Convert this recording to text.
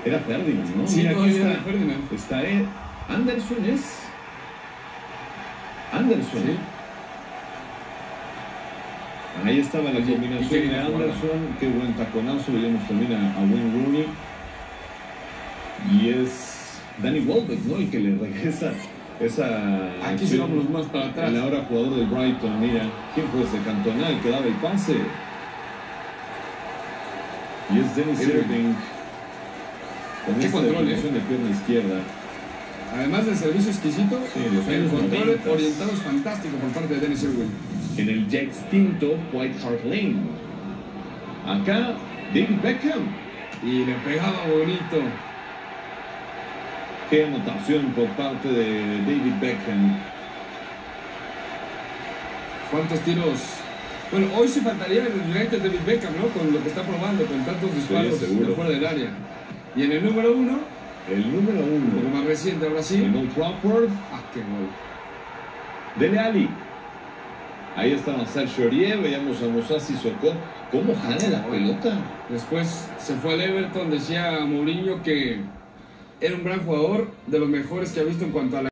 Era Ferdinand, ¿no? Sí, mira, aquí está está. Ferdinand. Está Anderson, ¿es? Anderson. Sí. Ahí estaba la Oye, combinación ¿y de qué Anderson. Qué buen taconazo. Veíamos también a Wayne Rooney. Y es Danny Welbeck, ¿no? El que le regresa esa. Aquí se vamos más para atrás. El ahora jugador del Brighton, mira. ¿Quién fue ese Cantona el que daba el pase? Y es Dennis Irving. Con qué esta control, definición de pierna izquierda. Además del servicio exquisito, Sí, los el años control 90. orientado es fantástico por parte de Dennis Irwin. En el ya extinto White Hart Lane. Acá, David Beckham. Y le pegaba bonito. Qué anotación por parte de David Beckham. ¿Cuántos tiros? Bueno, hoy sí faltaría el gigante David Beckham, ¿no? Con lo que está probando, con tantos disparos de fuera del área. Y en el número 1, el número 1, un poco más reciente ahora sí. en Old Trafford. Ah, qué gol. Dele Alli. Ahí estaba Sergio Aurier, veíamos a Moussa Sissoko. ¿Cómo jala la pelota? Después se fue al Everton, decía Mourinho que era un gran jugador, de los mejores que ha visto en cuanto a la